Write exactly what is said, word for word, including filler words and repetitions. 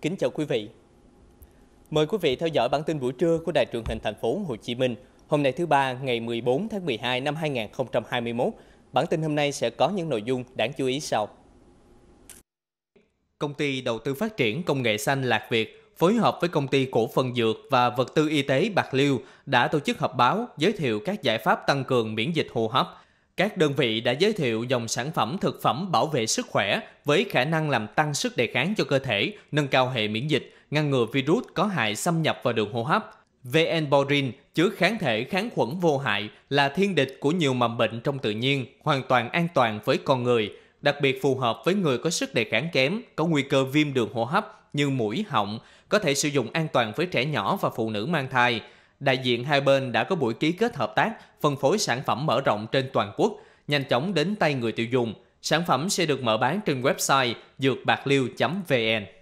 Kính chào quý vị. Mời quý vị theo dõi bản tin buổi trưa của Đài Truyền hình Thành phố Hồ Chí Minh. Hôm nay thứ ba, ngày mười bốn tháng mười hai năm hai nghìn không trăm hai mươi mốt. Bản tin hôm nay sẽ có những nội dung đáng chú ý sau. Công ty đầu tư phát triển công nghệ xanh Lạc Việt phối hợp với công ty cổ phần dược và vật tư y tế Bạc Liêu đã tổ chức họp báo giới thiệu các giải pháp tăng cường miễn dịch hô hấp. Các đơn vị đã giới thiệu dòng sản phẩm thực phẩm bảo vệ sức khỏe với khả năng làm tăng sức đề kháng cho cơ thể, nâng cao hệ miễn dịch, ngăn ngừa virus có hại xâm nhập vào đường hô hấp. Venborin chứa kháng thể kháng khuẩn vô hại là thiên địch của nhiều mầm bệnh trong tự nhiên, hoàn toàn an toàn với con người, đặc biệt phù hợp với người có sức đề kháng kém, có nguy cơ viêm đường hô hấp như mũi, họng, có thể sử dụng an toàn với trẻ nhỏ và phụ nữ mang thai. Đại diện hai bên đã có buổi ký kết hợp tác, phân phối sản phẩm mở rộng trên toàn quốc, nhanh chóng đến tay người tiêu dùng. Sản phẩm sẽ được mở bán trên website dược bạc liêu chấm vn.